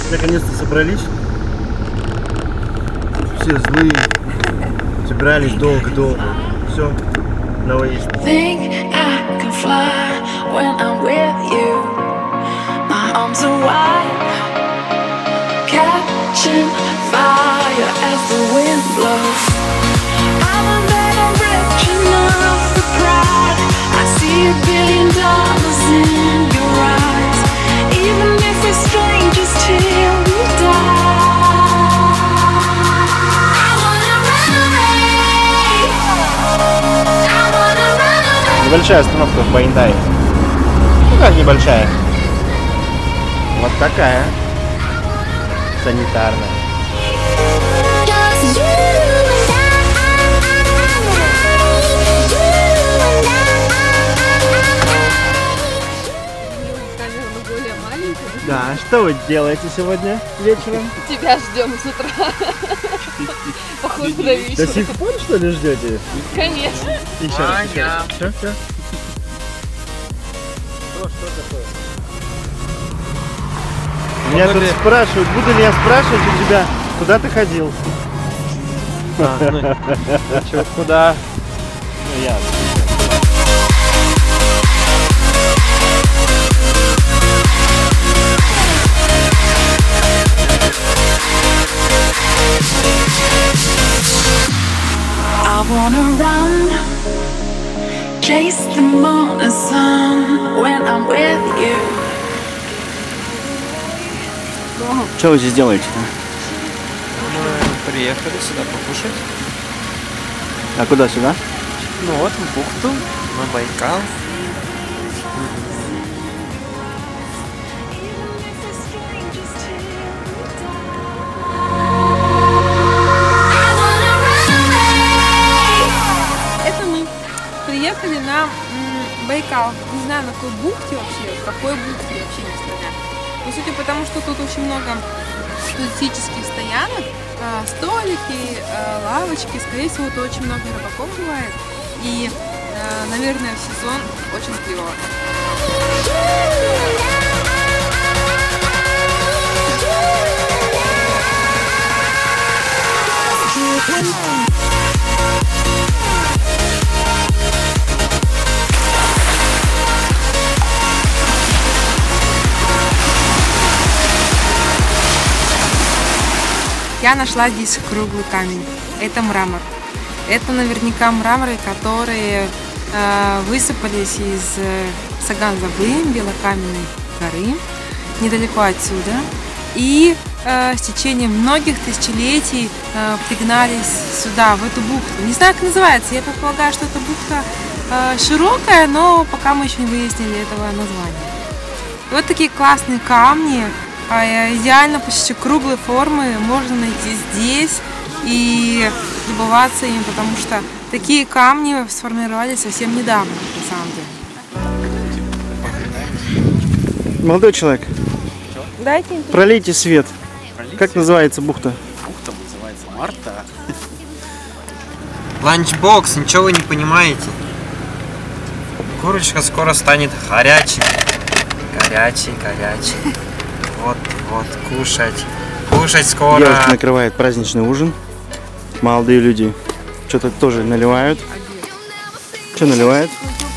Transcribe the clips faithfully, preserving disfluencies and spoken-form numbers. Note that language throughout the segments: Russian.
Наконец-то собрались. Все злые. Собирались долго-долго. Все, на выезд. Небольшая остановка в Баиндай. Ну как небольшая? Вот такая. Санитарная. Да, что вы делаете сегодня вечером? Тебя ждем с утра. Похоже на вечер. До сих пор, что ли, ждете? Конечно. Еще раз, еще раз. Все, все. Что, что такое? Меня тут спрашивают, буду ли я спрашивать у тебя, куда ты ходил? А, ну, что, куда? Ну, ясно. I wanna run, chase the morning sun when I'm with you. Что вы здесь делаете-то? Мы приехали сюда покушать. А куда сюда? Ну вот, в бухту, на Байкал. Приехали на Байкал. Не знаю, на какой бухте вообще, в какой бухте вообще не стоят. Но судя по тому, что тут очень много туристических стоянок, столики, лавочки, скорее всего, тут очень много рыбаков бывает. И, наверное, в сезон очень клево. Я нашла здесь круглый камень. Это мрамор. Это наверняка мраморы, которые э, высыпались из э, Саган-Забы, белокаменной горы, недалеко отсюда. И э, с течением многих тысячелетий э, пригнались сюда, в эту бухту. Не знаю, как называется. Я предполагаю, что это бухта э, широкая, но пока мы еще не выяснили этого названия. И вот такие классные камни. Идеально почти круглой формы можно найти здесь и любоваться им, потому что такие камни сформировались совсем недавно, на самом деле. Молодой человек, дайте пролейте свет. Пролейте как свет. Называется бухта? Бухта называется Марта. Ланчбокс, ничего вы не понимаете. Курочка скоро станет горячей. Горячей, горячей. Вот, вот, кушать. Кушать скоро. Девушка накрывает праздничный ужин. Молодые люди что-то тоже наливают. Что наливают?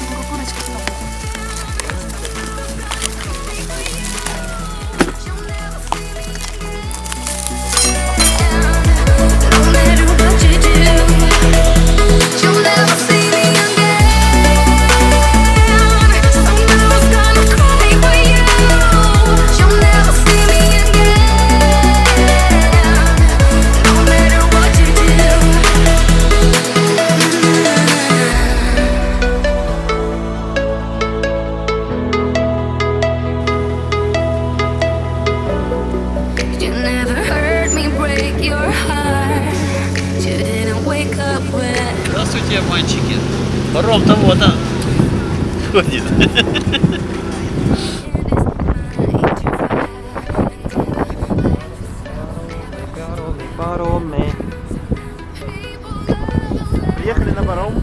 Здравствуйте, мальчики. Паром-то вот он ходит. Приехали на паром.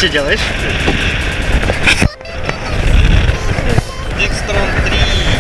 что делаешь? Декстрон три.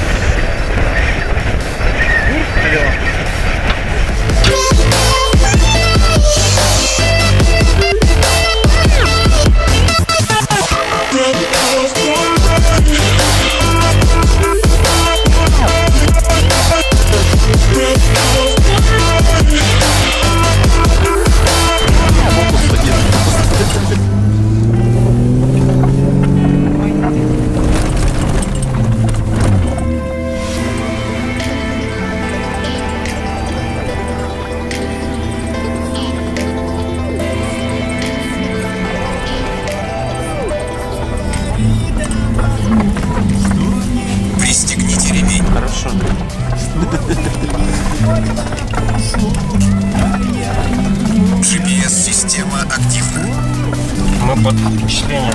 Пристегните ремень. Хорошо. джи пи эс-система активна. Мы под впечатлением.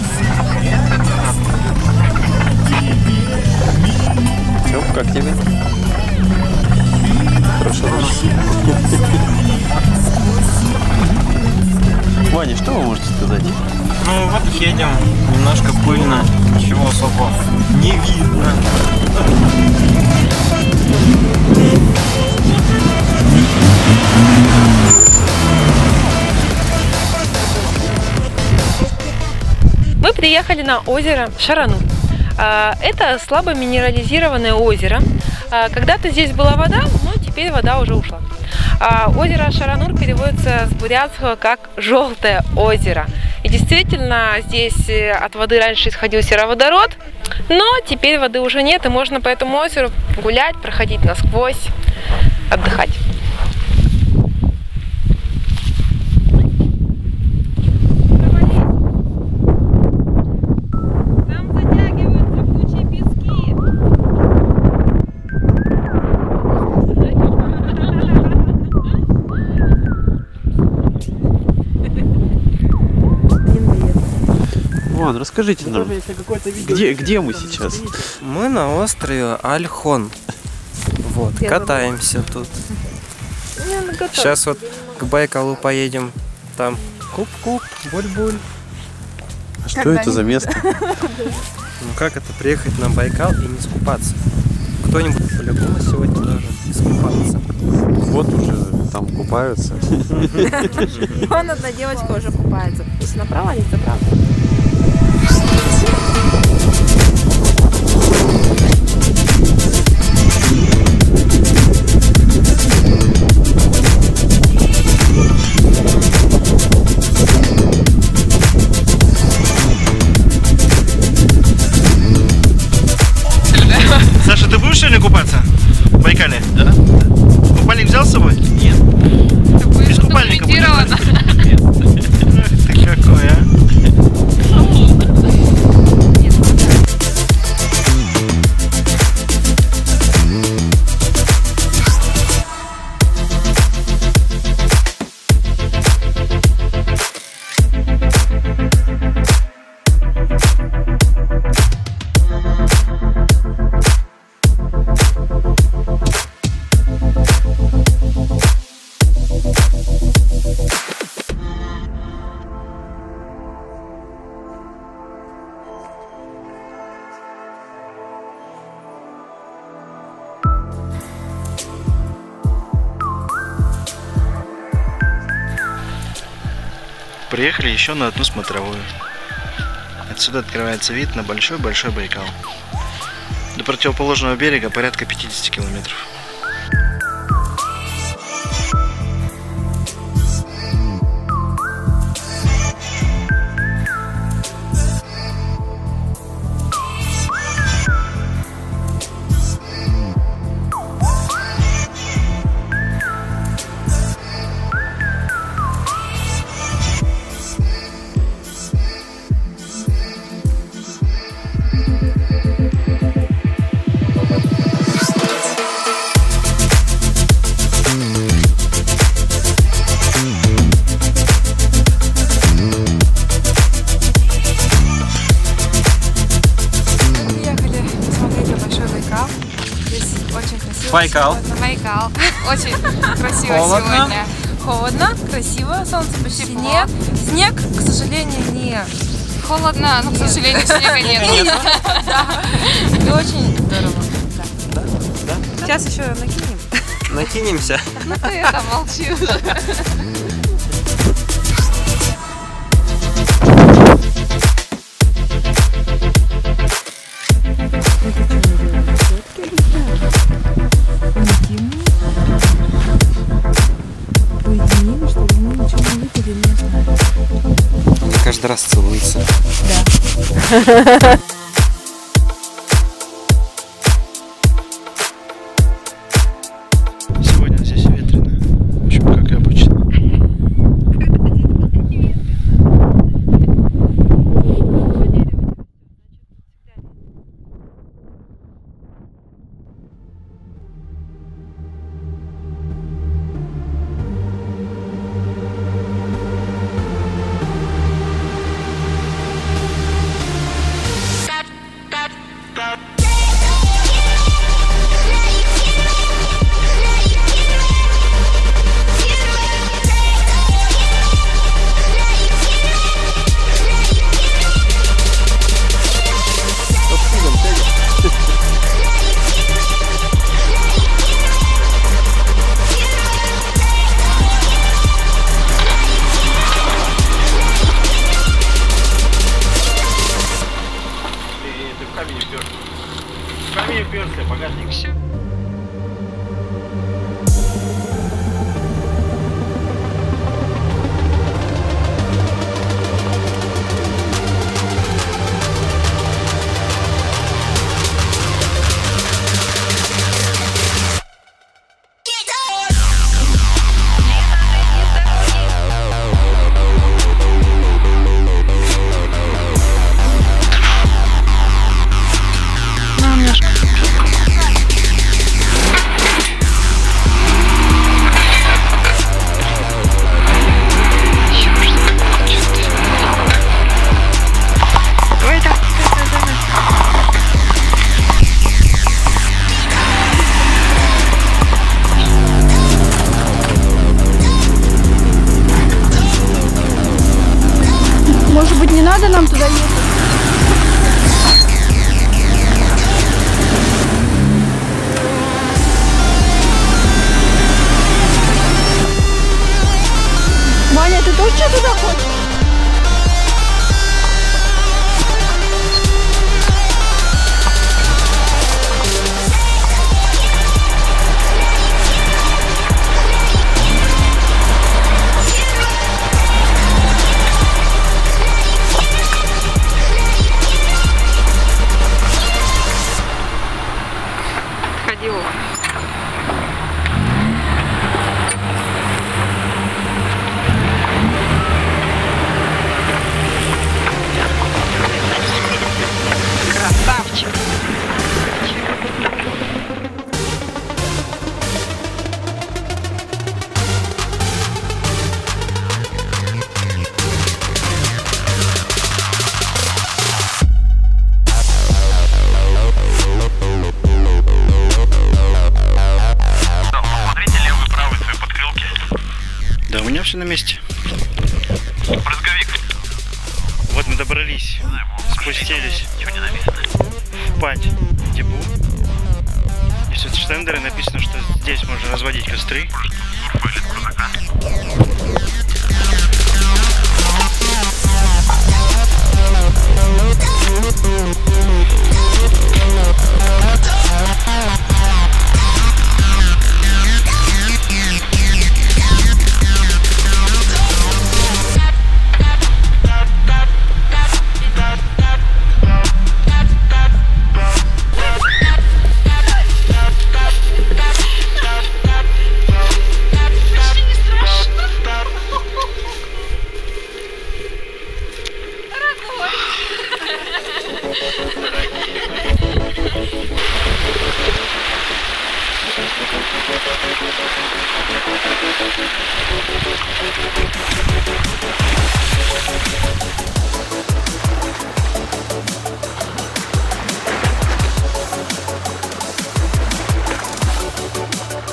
Тём, как тебе? Хорошо. Ваня, что вы можете сказать? Ну вот едем, немножко пыльно, ничего особо не видно. Мы приехали на озеро Шаранур. Это слабо минерализированное озеро. Когда-то здесь была вода, но теперь вода уже ушла. Озеро Шаранур переводится с бурятского как «желтое озеро». И действительно, здесь от воды раньше исходил сероводород, но теперь воды уже нет, и можно по этому озеру гулять, проходить насквозь, отдыхать. Ван, расскажите нам, где, где мы сейчас? Мы на острове Альхон. Вот, катаемся тут. Сейчас вот к Байкалу поедем. Там куп-куп, буль-буль. А что это за место? Ну как это, приехать на Байкал и не искупаться? Кто-нибудь по-любому сегодня должен искупаться. Вот уже там купаются. Вон одна девочка уже купается. Если направо, а не направо. Саша, ты будешь сегодня купаться в Байкале? Да. Купальник взял с собой? Нет. Без купальника будешь? Нет. Ах ты какой, а? Приехали еще на одну смотровую. Отсюда открывается вид на большой-большой Байкал. До противоположного берега порядка пятидесяти километров. Байкал. Байкал. Очень красиво Холодно. сегодня. Холодно, красиво, солнце почти нет, снег, к сожалению, не... Холодно, но, к сожалению, снега нет. Да. И очень здорово. Да? Да? Сейчас еще накинем. Накинемся. Ну ты это молчи уже. Каждый раз целуется. Да. Сегодня здесь ветрено. В общем, как и обычно. Ты в камень уперся. В камень уперся, багажник. Может быть, не надо нам туда ехать? Ваня, ты тоже что туда хочешь? Красавчик. Да, у меня все на месте. Брызговик. Вот мы добрались, спустились. Спать в теплу. Здесь вот штендеры написано, что здесь можно разводить костры.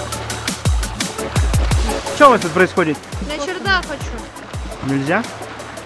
Что у вас тут происходит? На чердак хочу. Нельзя?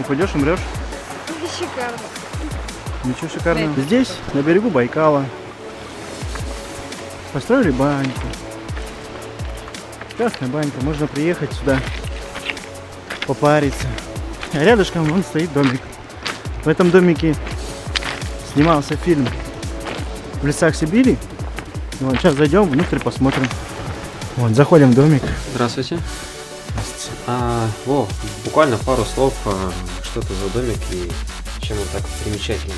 Упадешь, умрешь? Шикарно. Ничего шикарного. Здесь, на берегу Байкала, построили баньку. Красная банька. Можно приехать сюда, попариться. А рядышком вон стоит домик. В этом домике снимался фильм «В лесах Сибири». Вот, сейчас зайдем внутрь, посмотрим. Вот, заходим в домик. Здравствуйте. А, о, буквально пару слов, а, что это за домик и чем он так примечателен.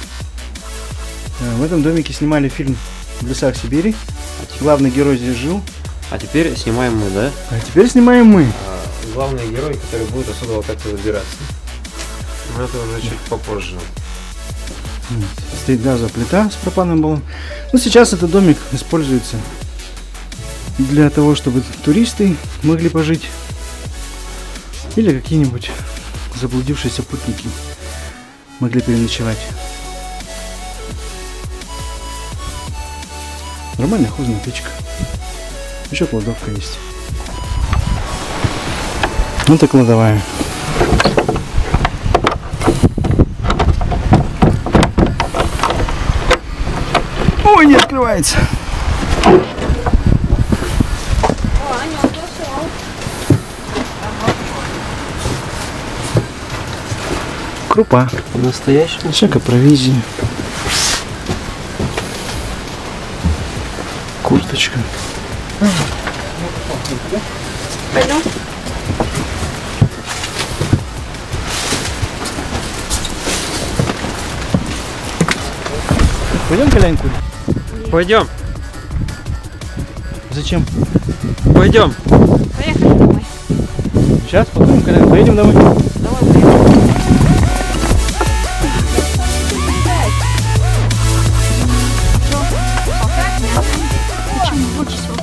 В этом домике снимали фильм «В лесах Сибири». Главный герой здесь жил. А теперь снимаем мы, да? А теперь снимаем мы. А, главный герой, который будет отсюда как-то выбираться. Но это уже чуть попозже. Стоит газовая плита с пропановым баллоном. Ну, сейчас этот домик используется для того, чтобы туристы могли пожить. Или какие-нибудь заблудившиеся путники могли переночевать. Нормальная хозная печка. Еще кладовка есть. Вот и кладовая. Ой, не открывается. Крупа. Настоящая. Всякая провизия. Курточка. Пойдем. Пойдем Колян курить? Пойдем. Зачем? Пойдем. Поехали домой. Сейчас покурим, Колян. Поедем домой. Давай, поехали. Почему? Больше всего.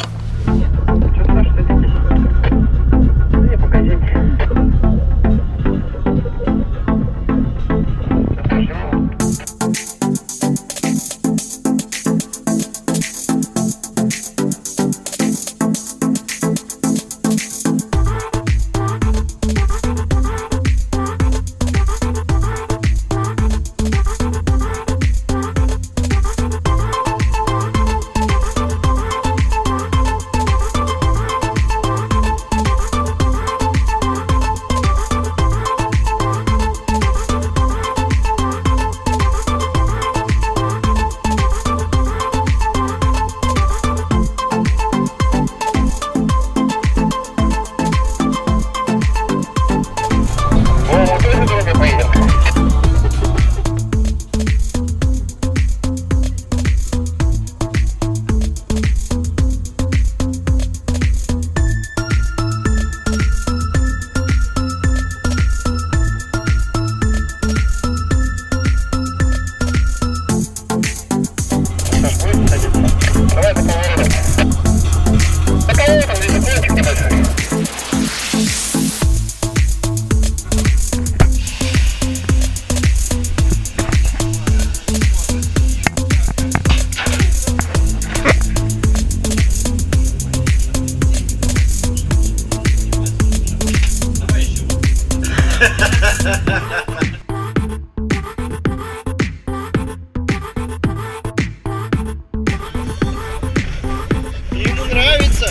Ему нравится.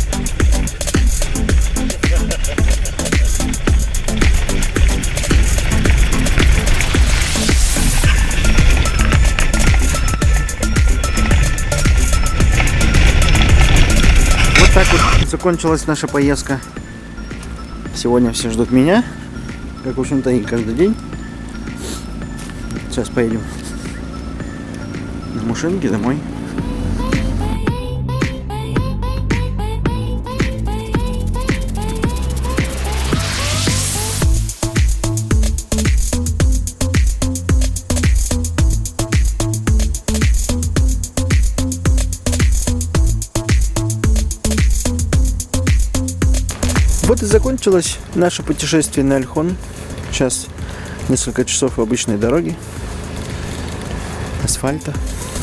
Вот так вот закончилась наша поездка. Сегодня все ждут меня, как в общем-то и каждый день. Сейчас поедем на машинке домой. Вот и закончилось наше путешествие на Ольхон. Сейчас несколько часов обычной дороги, асфальта.